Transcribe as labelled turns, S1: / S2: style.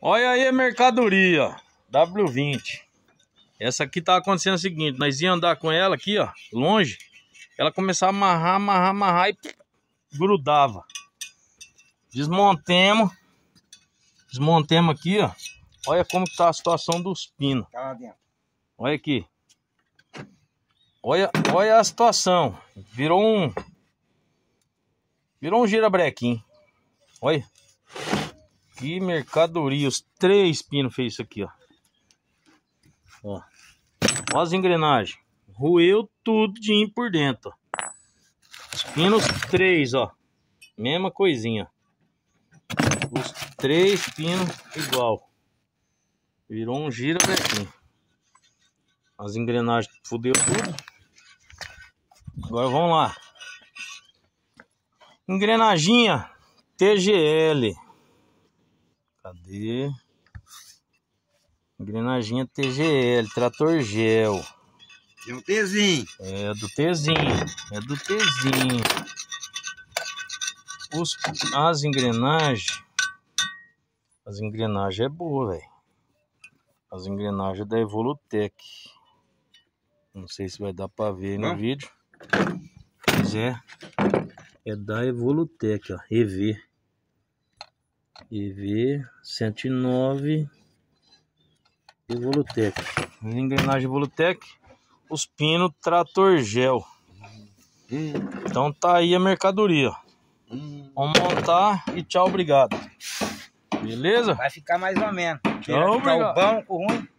S1: Olha aí a mercadoria, W20. Essa aqui tá acontecendo o seguinte, nós ia andar com ela aqui, ó, longe. Ela começava a amarrar e grudava. Desmontemos aqui, ó. Olha como que tá a situação dos pinos.
S2: Tá lá dentro.
S1: Olha aqui. Olha a situação. Virou um girabrequim. Olha. Que mercadoria. Os 3 pinos fez isso aqui, ó. Ó as engrenagens. Roeu tudinho por dentro, ó. Os pinos 3, ó. Mesma coisinha. Os 3 pinos igual. Virou um girabrequim. As engrenagens fudeu tudo. Agora vamos lá. Engrenaginha TGL. Cadê? Engrenaginha TGL, trator gel.
S2: Tem um Tzinho.
S1: É do Tzinho. É do Tzinho. As engrenagens. As engrenagens é boa, velho. As engrenagens da Evolutec. Não sei se vai dar pra ver no vídeo. Mas é da Evolutec, ó. EV 109 Evolutec. Engrenagem Evolutec. Os pinos trator gel. Então tá aí a mercadoria. Vamos montar e tchau, obrigado. Beleza?
S2: Vai ficar mais ou menos.
S1: Tchau,
S2: Vai ficar
S1: obrigado.
S2: o banco ruim.